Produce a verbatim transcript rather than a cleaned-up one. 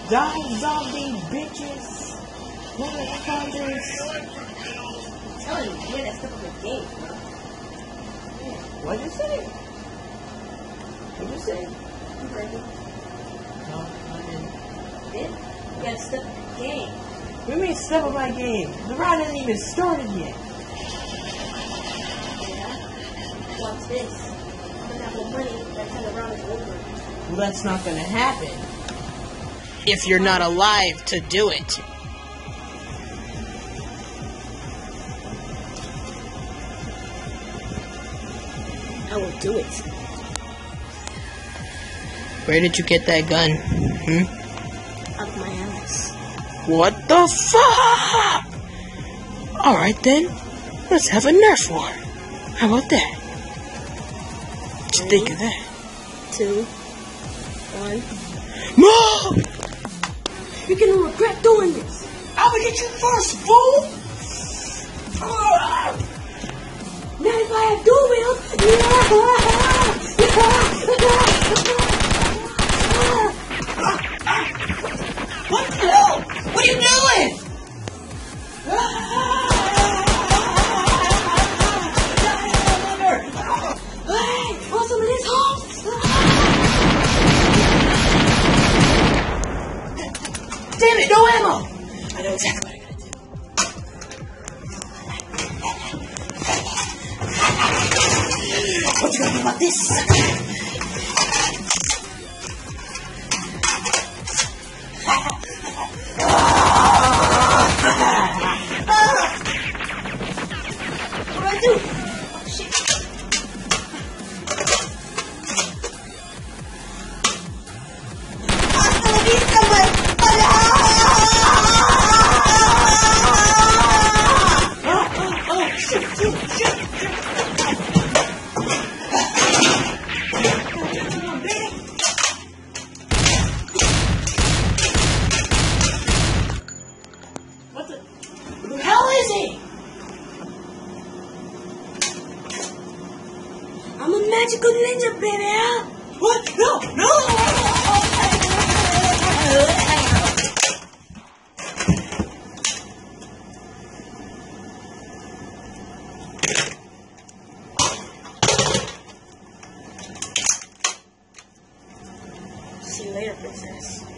Die, zombie bitches! Motherfuckers! I'm telling you, you gotta step up the game, bro. What'd you say? What'd you say? You heard me. No, I didn't. Did? You gotta step up the game. What do you mean step up my game? The round hasn't even started yet. Yeah? Watch this. I'm gonna have no money by the time the round is over. Well, that's not gonna happen. If you're not alive to do it. I will do it. Where did you get that gun? Hmm? Up my ass. What the fuck? Alright then, let's have a Nerf war. How about that? What you think of that? Two. One. Move! You're gonna regret doing this. I'm gonna get you first, fool! Not if I have dual wheels. What the hell? What are you doing? Hey, want some of this, Holmes? Damn it, no ammo! I know exactly what I gotta do. What you gonna do about this? What do I do? Oh, shit. Hasta la vista, man! What the, what the hell is he? I'm a magical ninja, baby. What? No, no! See you later, princess.